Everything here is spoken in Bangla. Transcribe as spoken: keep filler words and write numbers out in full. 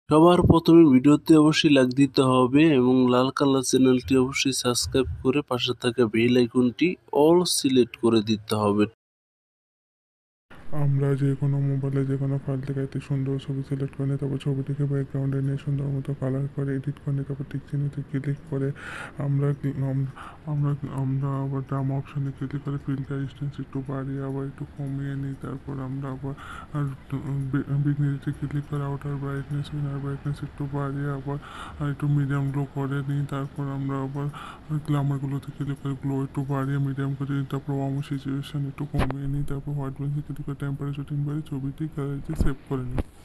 সবার প্রথমে ভিডিওতে অবশ্যই লাইক দিতে হবে এবং লাল কালার চ্যানেলটি অবশ্যই সাবস্ক্রাইব করে পাশে থাকা বেল আইকনটি অল সিলেক্ট করে দিতে হবে। আমরা যে কোনো মোবাইলে যে কোনো ফাইল থেকে একটি সুন্দর ছবি সিলেক্ট করে নিই, তারপর ছবিটিকে ব্যাকগ্রাউন্ডে নিয়ে সুন্দর মতো কালার করে এডিট করে নিই, তারপর টিক চিহ্নতে ক্লিক করে আমরা কি- আম- আমরা আমরা আবার ড্রাম অপশানে ক্লিক করে ফিল্টার ডিস্টেন্স একটু বাড়িয়ে আবার একটু কমিয়ে নিই। তারপর আমরা আবার আর বিঘ্নিতে ক্লিক করে আউটার ব্রাইটনেস ইনার ব্রাইটনেস একটু বাড়িয়ে আবার আর একটু মিডিয়াম গ্লো করে নিই। তারপর আমরা আবার গ্লামারগুলোতে ক্লিক করে গ্লো একটু বাড়িয়ে মিডিয়াম করে নিই। তারপর ওয়ার্ম সিচুয়েশন একটু কমিয়ে নিই। তারপর হোয়াইট ব্যালেন্সে ক্লিক করে টেম্পারেচার সেটিং বাড়িয়ে ছবিটি গ্যালারিতে সেভ করে নিই।